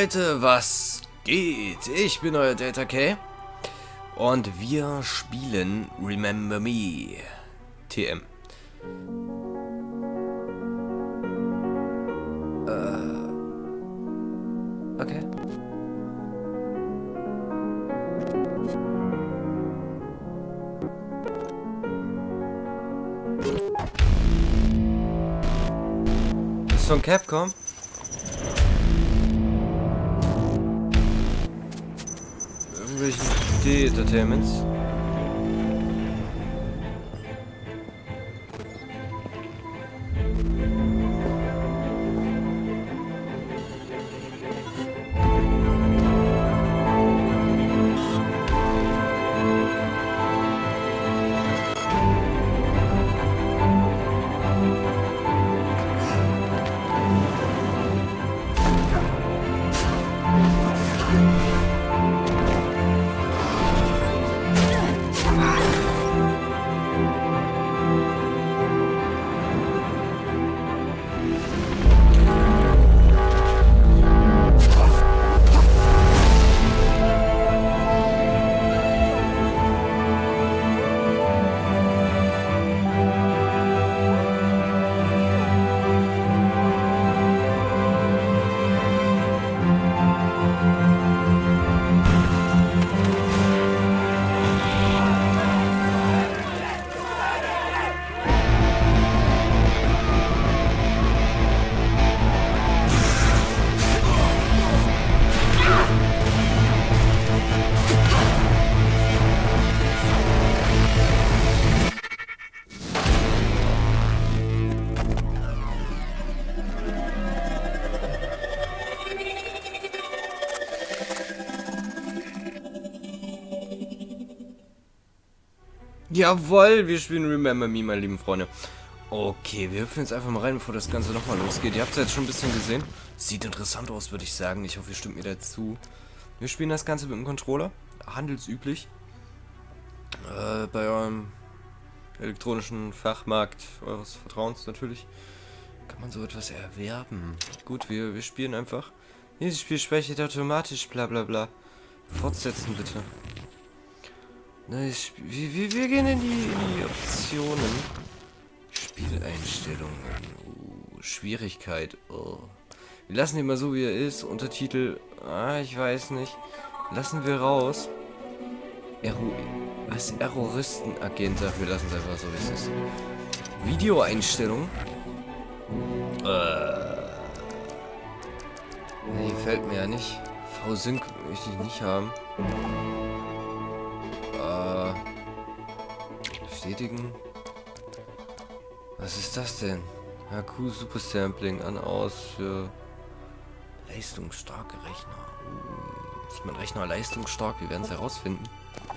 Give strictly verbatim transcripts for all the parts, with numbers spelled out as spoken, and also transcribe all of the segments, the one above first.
Leute, was geht? Ich bin euer Delta K und wir spielen Remember Me T M. Äh, okay. Das ist von Capcom. Irgendwelche D-Entertainments. Jawohl, wir spielen Remember Me, meine lieben Freunde. Okay, wir hüpfen jetzt einfach mal rein, bevor das Ganze nochmal losgeht. Ihr habt es jetzt schon ein bisschen gesehen. Sieht interessant aus, würde ich sagen. Ich hoffe, ihr stimmt mir dazu. Wir spielen das Ganze mit dem Controller. Handelsüblich. Äh, bei eurem elektronischen Fachmarkt eures Vertrauens natürlich. Kann man so etwas erwerben. Gut, wir, wir spielen einfach. Dieses Spiel speichert automatisch, bla bla bla. Fortsetzen bitte. Ne, ich, wir, wir, wir gehen in die, in die Optionen. Spieleinstellungen. Uh, Schwierigkeit. Oh. Wir lassen ihn mal so, wie er ist. Untertitel. Ah, ich weiß nicht. Lassen wir raus. Erro Was? Terroristenagent. Wir lassen es einfach so, wie es ist. Videoeinstellungen. Äh. Ne, gefällt mir ja nicht. V-Sync möchte ich nicht haben. Bestätigen. Was ist das denn? H Q Super Sampling an aus für leistungsstarke Rechner. Uh, ist mein Rechner leistungsstark? Wir werden es herausfinden.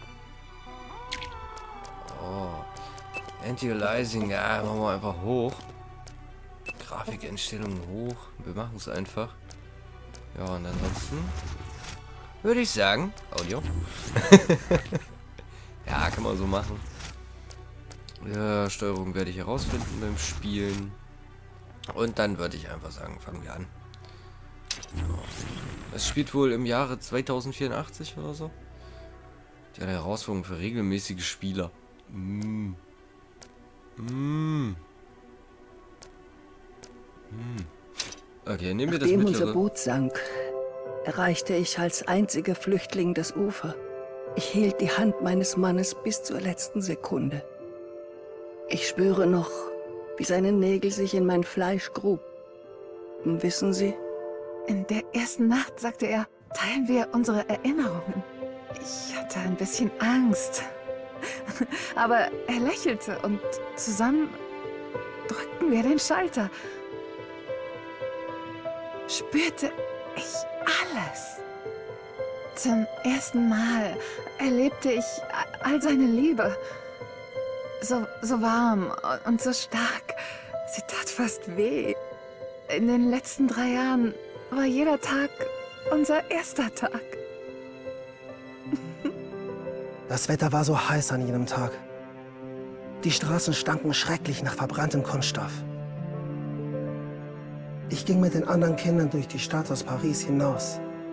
Oh. Anti-Aliasing, ja, machen wir einfach hoch. Grafikeinstellungen hoch. Wir machen es einfach. Ja, und ansonsten würde ich sagen, Audio. Ja, kann man so machen. Ja, Steuerung werde ich herausfinden beim Spielen. Und dann würde ich einfach sagen, fangen wir an. Es spielt wohl im Jahre zweitausendvierundachtzig oder so. Die eine Herausforderung für regelmäßige Spieler. Mm. Mm. Mm. Okay, nehmen wir das mittlere. Nachdem unser Boot sank, erreichte ich als einziger Flüchtling das Ufer. Ich hielt die Hand meines Mannes bis zur letzten Sekunde. Ich spüre noch, wie seine Nägel sich in mein Fleisch gruben. Wissen Sie? In der ersten Nacht, sagte er, teilen wir unsere Erinnerungen. Ich hatte ein bisschen Angst. Aber er lächelte und zusammen drückten wir den Schalter. Spürte ich alles. Zum ersten Mal erlebte ich all seine Liebe. So, so warm und so stark. Sie tat fast weh. In den letzten drei Jahren war jeder Tag unser erster Tag. Das Wetter war so heiß an jenem Tag. Die Straßen stanken schrecklich nach verbranntem Kunststoff. Ich ging mit den anderen Kindern durch die Stadt aus Paris hinaus.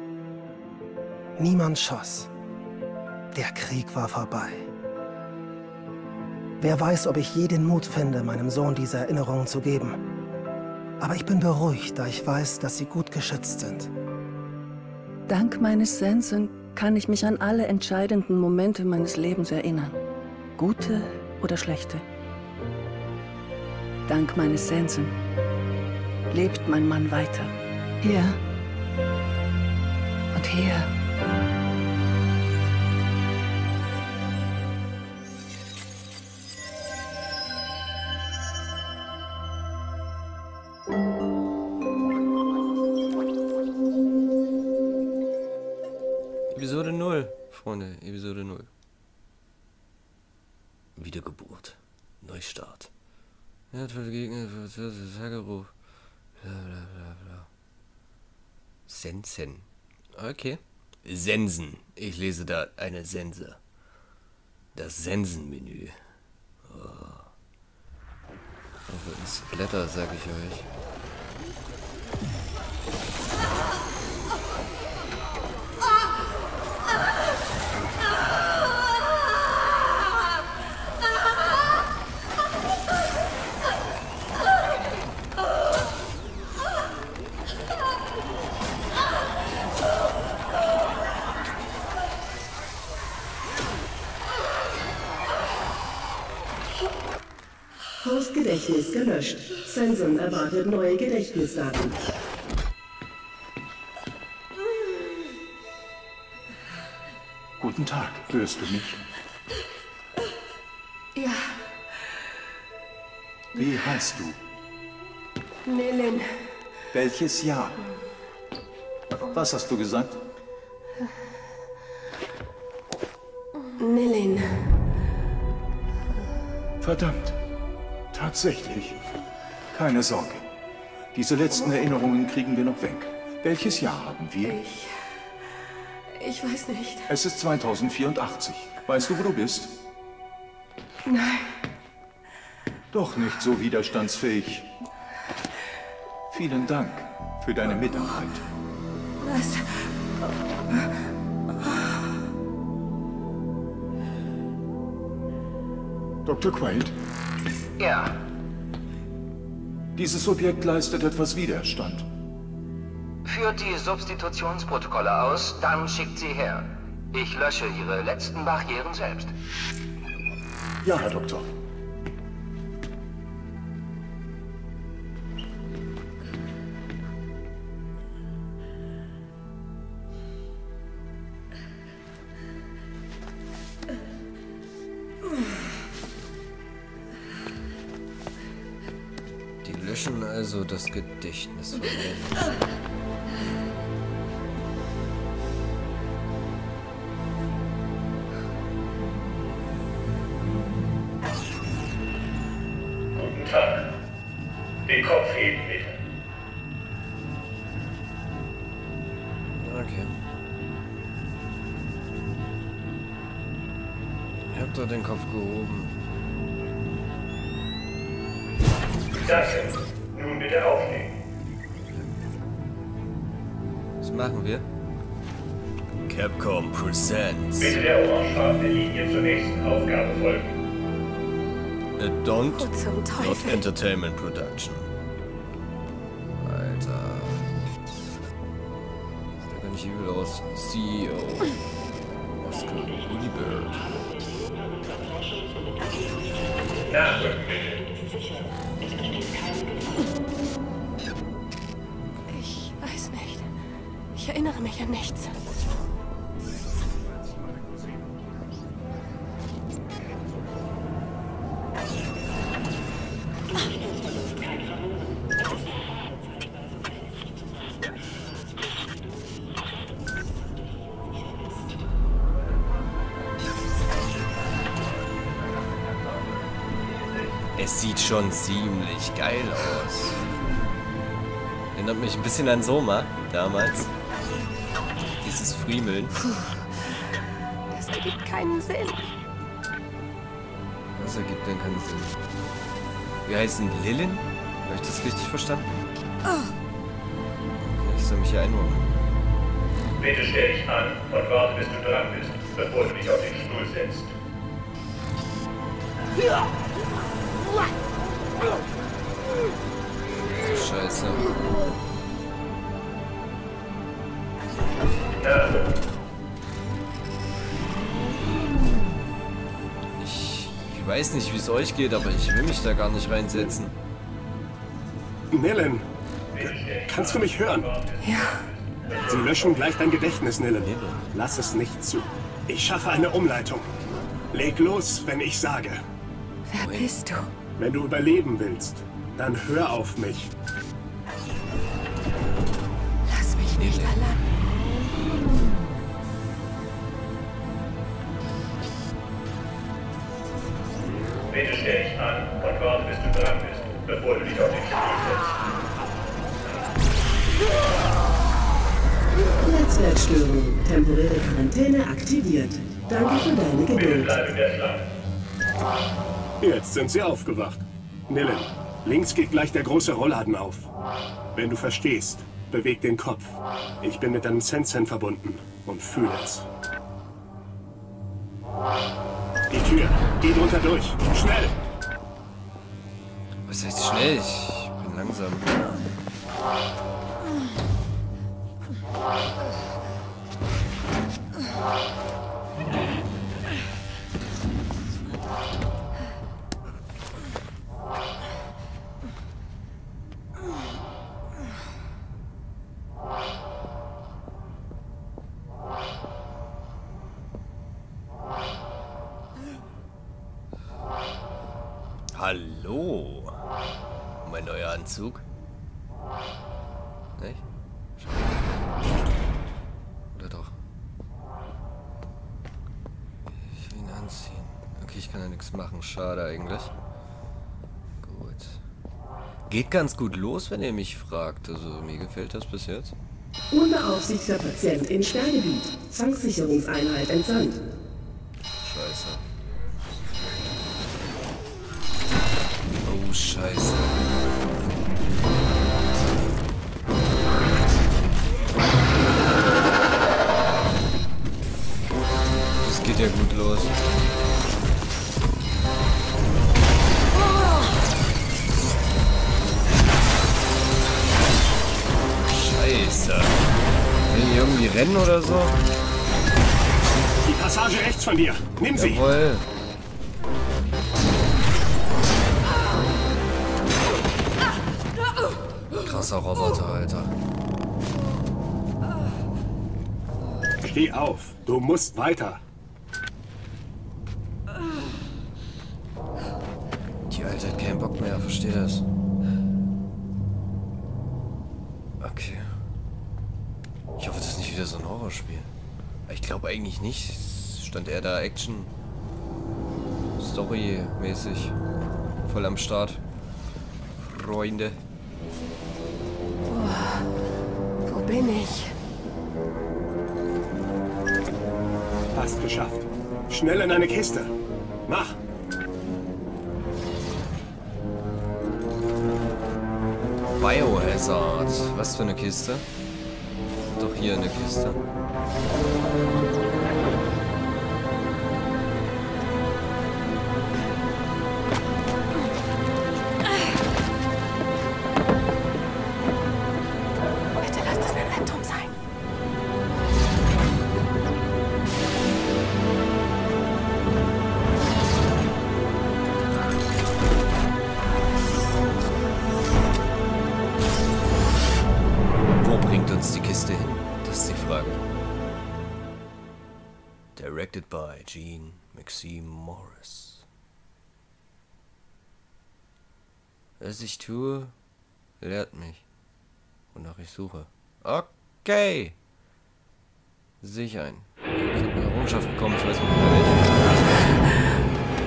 Niemand schoss. Der Krieg war vorbei. Wer weiß, ob ich je den Mut finde, meinem Sohn diese Erinnerungen zu geben. Aber ich bin beruhigt, da ich weiß, dass sie gut geschützt sind. Dank meines Sensen kann ich mich an alle entscheidenden Momente meines Lebens erinnern. Gute oder schlechte. Dank meines Sensen lebt mein Mann weiter. Hier und hier. Episode null, Freunde, Episode null. Wiedergeburt. Neustart. Ja, Gegner, Tagebuch. Bla bla bla bla. Sensen. Okay. Sensen. Ich lese da eine Sense. Das Sensenmenü. Oh. Ein Splatter, sag ich euch. Postgedächtnis gelöscht. Sensen erwartet neue Gedächtnisdaten. Guten Tag, hörst du mich? Ja, Wie heißt du? Nilin. Welches Jahr? Was hast du gesagt? Nilin. Verdammt. Tatsächlich. Keine Sorge. Diese letzten Erinnerungen kriegen wir noch weg. Welches Jahr haben wir? Ich... Ich weiß nicht. Es ist zweitausendvierundachtzig. Weißt du, wo du bist? Nein. Doch nicht so widerstandsfähig. Vielen Dank für deine Mitarbeit. Was? Doktor Quaid, Ja, dieses Objekt leistet etwas Widerstand. führt die Substitutionsprotokolle aus, dann schickt sie her. Ich lösche Ihre letzten Barrieren selbst. Ja, Herr Doktor. Die löschen also das Gedächtnis von Menschen. Guten Tag. Den Kopf heben, bitte. Okay. Ich hab doch den Kopf gehoben. Danke. Nun bitte aufnehmen. Was machen wir? Capcom Presents. Bitte der orangefarbene Linie zur nächsten Aufgabe folgen. A Don't Wo zum Not Teufel? Entertainment Production. Alter. Sieht ja gar nicht übel aus. C E O. Oscar Goodybird. Nachrücken, bitte. Ich weiß nicht. Ich erinnere mich an nichts. Es sieht schon ziemlich geil aus. Erinnert mich ein bisschen an Soma damals. Dieses Friemeln. Das ergibt keinen Sinn. Was ergibt denn keinen Sinn? Wir heißen Lilin? Habe ich das richtig verstanden? Okay, ich soll mich hier einordnen. Bitte stell dich an und warte, bis du dran bist, bevor du dich auf den Stuhl setzt. Scheiße. Na, Ich, ich weiß nicht, wie es euch geht, aber ich will mich da gar nicht reinsetzen. Nillen, kannst du mich hören? Ja, Sie löschen gleich dein Gedächtnis, Nillen. Lass es nicht zu. Ich schaffe eine Umleitung. Leg los, wenn ich sage. wer bist du? Wenn du überleben willst, dann hör auf mich. Lass mich nicht allein. bitte stell dich an und warte, bis du dran bist, bevor du dich auf den Stuhl setzt. Netzwerkstörung. Temporäre Quarantäne aktiviert. Danke für deine Bitte Geduld. bleib in der Schlange. Jetzt sind sie aufgewacht. Nillen, links geht gleich der große Rollladen auf. Wenn du verstehst, beweg den Kopf. Ich bin mit deinem Sensen verbunden und fühle es. Die Tür, geh drunter durch. Schnell! Was heißt schnell? Ich bin langsam. Hallo. Mein neuer Anzug. Nicht? Oder doch? Ich will ihn anziehen. Okay, ich kann ja nichts machen. Schade eigentlich. Gut. Geht ganz gut los, wenn ihr mich fragt. Also mir gefällt das bis jetzt. Unbeaufsichtigter Patient in Sperrgebiet. Zwangssicherungseinheit entsandt. Scheiße. Oh, Scheiße. Das geht ja gut los. Scheiße. Will ich irgendwie rennen oder so? Die Passage rechts von dir. Nimm sie! Jawohl. Krasser Roboter, Alter. Steh auf. Du musst weiter. Die Alte hat keinen Bock mehr, versteh das. Okay. Ich hoffe, das ist nicht wieder so ein Horrorspiel. Ich glaube eigentlich nicht. Es stand eher da Action. Story-mäßig. Voll am Start. Freunde. Wo bin ich? Fast geschafft. Schnell in eine Kiste. Mach! Biohazard. Was für eine Kiste? Doch hier eine Kiste. Bitte lass das ein Phantom sein. Wo bringt uns die Kiste hin? Das ist die Frage. Directed by Gene Maxime Morris. Was ich tue, lehrt mich, wonach ich suche. Okay. Sehe ich ein. Ich habe eine Errungenschaft bekommen, ich weiß nicht mehr welche.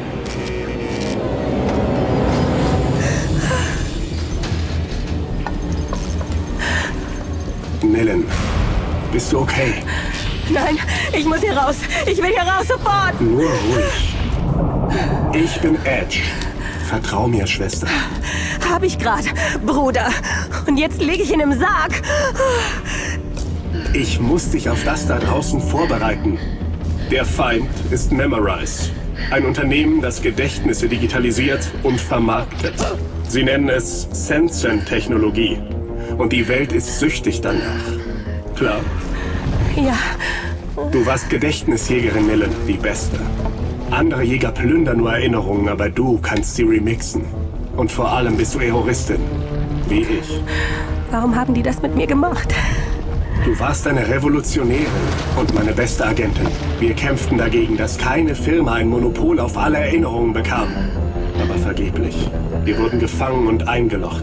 Nillen, bist du okay? Nein, ich muss hier raus. Ich will hier raus, sofort. Nur ruhig. Ich bin Edge. Vertrau mir, Schwester. Hab ich grad, Bruder. Und jetzt liege ich in einem Sarg. Ich muss dich auf das da draußen vorbereiten. Der Feind ist Memorize. Ein Unternehmen, das Gedächtnisse digitalisiert und vermarktet. Sie nennen es Sensen-Technologie. Und die Welt ist süchtig danach. Klar? Ja. Du warst Gedächtnisjägerin, Nillen, die Beste. Andere Jäger plündern nur Erinnerungen, aber du kannst sie remixen. Und vor allem bist du Terroristin. Wie ich. Warum haben die das mit mir gemacht? Du warst eine Revolutionärin und meine beste Agentin. Wir kämpften dagegen, dass keine Firma ein Monopol auf alle Erinnerungen bekam. Aber vergeblich. Wir wurden gefangen und eingelocht.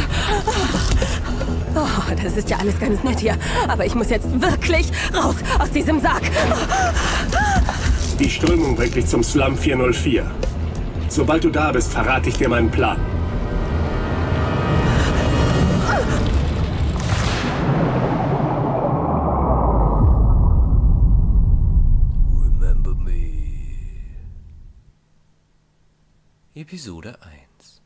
Oh, das ist ja alles ganz nett hier. Aber ich muss jetzt wirklich raus aus diesem Sarg. Die Strömung bringt dich zum Slum vier null vier. Sobald du da bist, verrate ich dir meinen Plan. Remember me. Episode eins.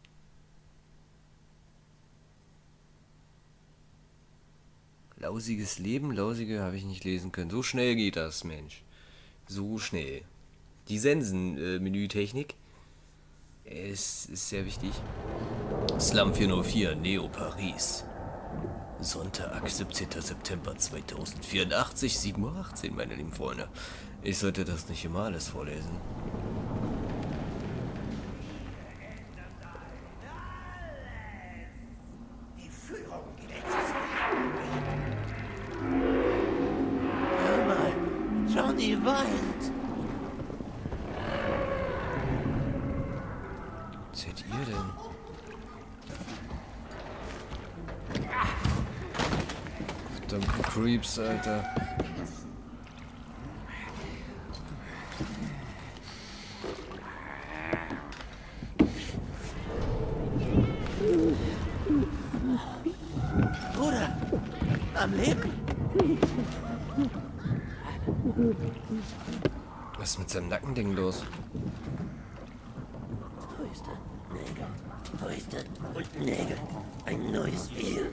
Lausiges Leben, lausige habe ich nicht lesen können. So schnell geht das, Mensch. So schnell. Die Sensen-Menütechnik äh, ist, ist sehr wichtig. Slum vier null vier, Neo Paris. Sonntag, siebzehnter September zweitausendvierundachtzig, sieben Uhr achtzehn, meine lieben Freunde. Ich sollte das nicht immer alles vorlesen. Johnny weint. Was seid ihr denn? Verdammte Creeps, Alter. Bruder, am Leben? Was ist mit seinem Nackending los? Fäuste, Nägel, Fäuste und Nägel. Ein neues Bier.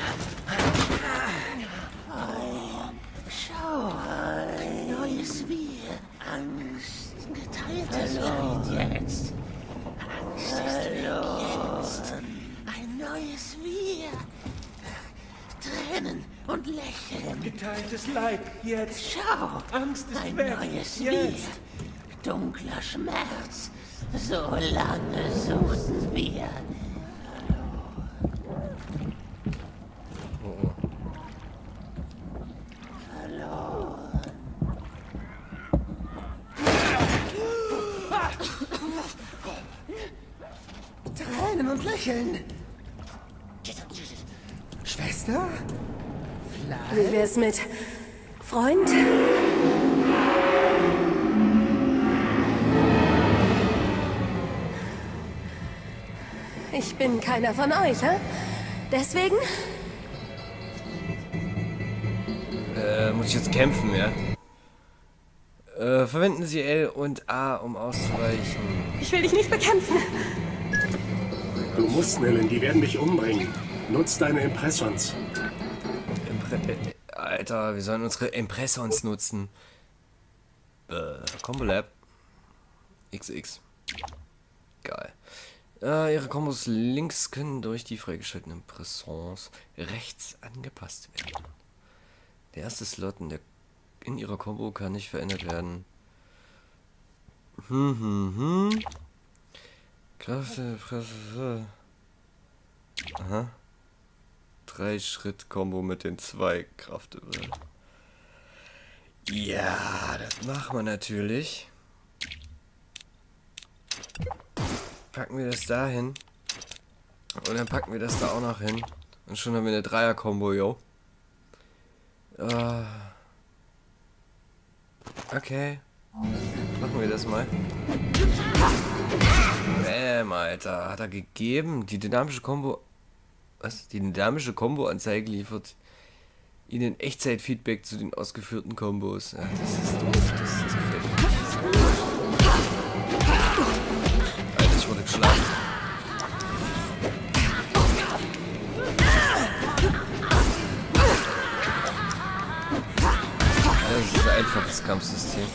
Schau, ein neues Bier. Angst, geteiltes Leid jetzt. Angst Hallo. Jetzt. Ein neues Wir. Tränen und Lächeln. Geteiltes Leid, jetzt. Schau, Angst ist ein weg, neues jetzt. Wir. Dunkler Schmerz. So lange suchten wir. Oh, oh. Verloren. Tränen und Lächeln. Schwester? Wie wär's mit Freund? Ich bin keiner von euch, hä? Deswegen? Äh, muss ich jetzt kämpfen, ja? Äh, verwenden Sie L und A, um auszuweichen. Ich will dich nicht bekämpfen. Du musst, Nillen, die werden dich umbringen. Nutz deine Impressons. Impre äh, Alter, wir sollen unsere Impressons nutzen. Äh, Combo Lab. X X. Geil. Äh, ihre Kombos links können durch die freigeschalteten Impressons rechts angepasst werden. Der erste Slot in, der, in ihrer Combo kann nicht verändert werden. Hm, hm, hm. Kraft, Presse. Aha. Drei Schritt Combo mit den zwei Kraft. Ja, das machen wir natürlich. Packen wir das da hin. Und dann packen wir das da auch noch hin. Und schon haben wir eine Dreier-Kombo, yo. Uh, okay. Machen wir das mal. Bäm, Alter. Hat er gegeben. Die dynamische Kombo. Was? Die dynamische Kombo-Anzeige liefert Ihnen Echtzeit-Feedback zu den ausgeführten Kombos. Ja, das ist doof. Das, das gefällt mir nicht. Alter, ich wurde geschlagen.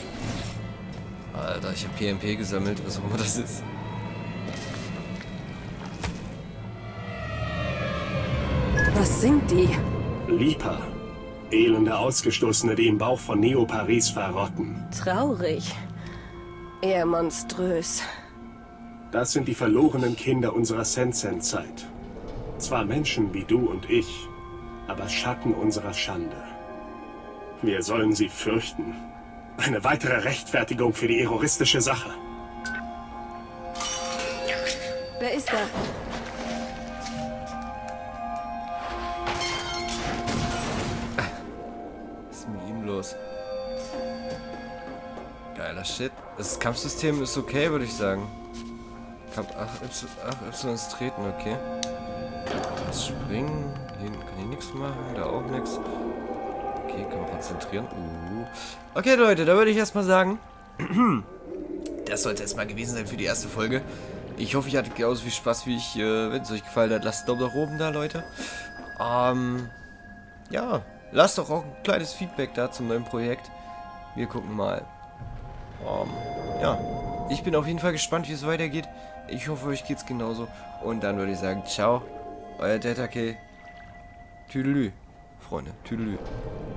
Alter, ich habe P M P gesammelt, was auch immer das ist. Was sind die? Lipa. Elende Ausgestoßene, die im Bauch von Neo Paris verrotten. Traurig. Eher monströs. Das sind die verlorenen Kinder unserer Sensen-Zeit. Zwar Menschen wie du und ich, aber Schatten unserer Schande. Wir sollen sie fürchten. Eine weitere Rechtfertigung für die terroristische Sache. Wer ist da? Was ist mit ihm los? Geiler Shit. Das Kampfsystem ist okay, würde ich sagen. Kampf, ach, Y, ach, Y ist treten, okay. Das Springen. Hier kann ich nichts machen, da auch nichts. Okay, kann man konzentrieren. Uh. Okay, Leute, da würde ich erstmal sagen, das sollte erstmal gewesen sein für die erste Folge. Ich hoffe, ihr hattet genauso viel Spaß wie ich. Äh, wenn es euch gefallen hat, lasst einen Daumen nach oben da, Leute. Ähm, ja, lasst doch auch ein kleines Feedback da zum neuen Projekt. Wir gucken mal. Ähm, ja, ich bin auf jeden Fall gespannt, wie es weitergeht. Ich hoffe, euch geht's genauso. Und dann würde ich sagen, ciao, euer Tetake. Tüdelü, Freunde, Tüdelü.